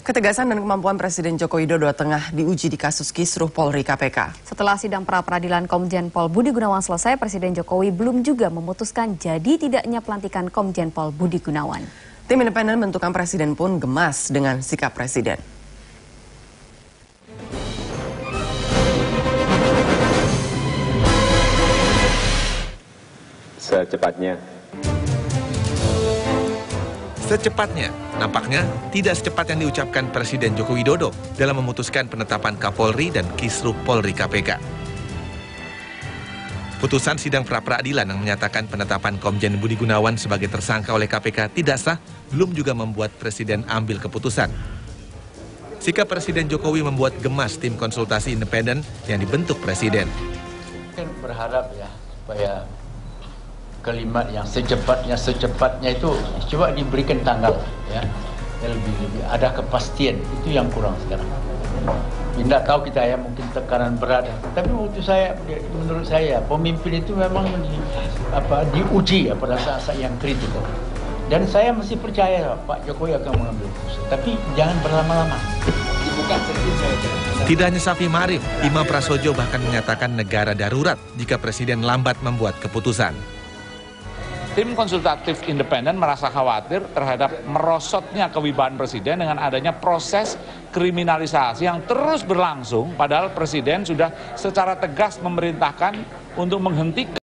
Ketegasan dan kemampuan Presiden Joko Widodo tengah diuji di kasus kisruh Polri KPK. Setelah sidang pra-peradilan Komjen Pol Budi Gunawan selesai, Presiden Jokowi belum juga memutuskan jadi tidaknya pelantikan Komjen Pol Budi Gunawan. Tim independen bentukan Presiden pun gemas dengan sikap Presiden. Secepatnya, nampaknya tidak secepat yang diucapkan Presiden Joko Widodo dalam memutuskan penetapan Kapolri dan Kisruh Polri KPK. Putusan sidang pra-peradilan yang menyatakan penetapan Komjen Budi Gunawan sebagai tersangka oleh KPK tidak sah belum juga membuat Presiden ambil keputusan. Sikap Presiden Jokowi membuat gemas tim konsultasi independen yang dibentuk Presiden. Mungkin berharap ya supaya kalimat yang secepatnya itu coba diberikan tanggal ya, yang lebih ada kepastian, itu yang kurang sekarang. Tidak tahu kita ya, mungkin tekanan berat, tapi menurut saya pemimpin itu memang diuji ya pada saat-saat yang kritikal. Dan saya masih percaya Pak Jokowi akan mengambil keputusan, tapi jangan berlama-lama. Tidak hanya Safi Ma'arif, Imam Prasojo bahkan menyatakan negara darurat jika Presiden lambat membuat keputusan. Tim konsultatif independen merasa khawatir terhadap merosotnya kewibawaan Presiden dengan adanya proses kriminalisasi yang terus berlangsung, padahal Presiden sudah secara tegas memerintahkan untuk menghentikan